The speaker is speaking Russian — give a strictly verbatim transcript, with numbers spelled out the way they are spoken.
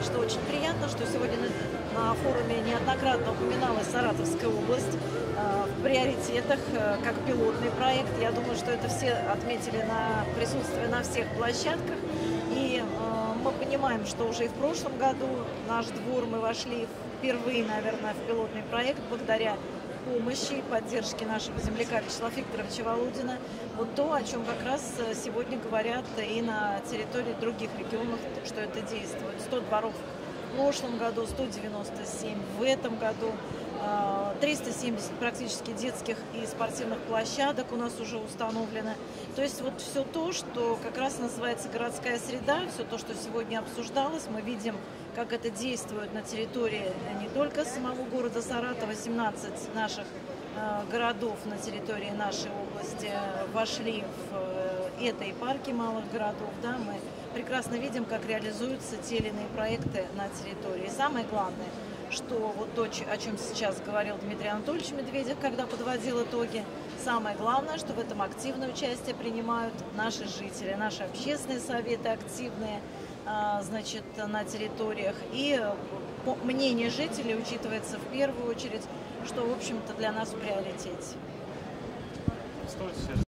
что очень приятно, что сегодня на, на форуме неоднократно упоминалась Саратовская область э, в приоритетах э, как пилотный проект. Я думаю, что это все отметили на присутствие на всех площадках. И э, мы понимаем, что уже и в прошлом году наш двор мы вошли впервые, наверное, в пилотный проект благодаря помощи и поддержки нашего земляка Вячеслава Викторовича Володина. Вот то, о чем как раз сегодня говорят и на территории других регионов, что это действует. сто дворов в прошлом году, сто девяносто семь в этом году, триста семьдесят практически детских и спортивных площадок у нас уже установлено. То есть вот все то, что как раз называется городская среда, все то, что сегодня обсуждалось, мы видим, как это действует на территории не только самого города Саратова. семнадцать наших э, городов на территории нашей области вошли в э, это и парки малых городов. Да, мы прекрасно видим, как реализуются те или иные проекты на территории. И самое главное, что вот то, о чем сейчас говорил Дмитрий Анатольевич Медведев, когда подводил итоги, самое главное, что в этом активное участие принимают наши жители, наши общественные советы активные, значит, на территориях. И мнение жителей учитывается в первую очередь, что, в общем-то, для нас в приоритете.